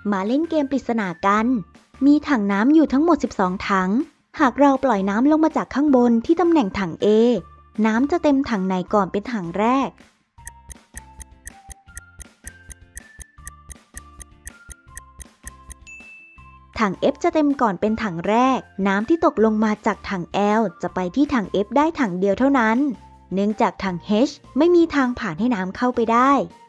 มาเล่นเกมปริศนากัน มีถังน้ำอยู่ทั้งหมด 12 ถัง หากเราปล่อยน้ำลงมาจากข้างบนที่ตำแหน่งถัง A น้ำจะเต็มถังไหนก่อนเป็นถังแรก ถัง F จะเต็มก่อนเป็นถังแรก น้ำที่ตกลงมาจากถัง L จะไปที่ถัง F ได้ถังเดียวเท่านั้น เนื่องจากถัง H ไม่มีทางผ่านให้น้ำเข้าไปได้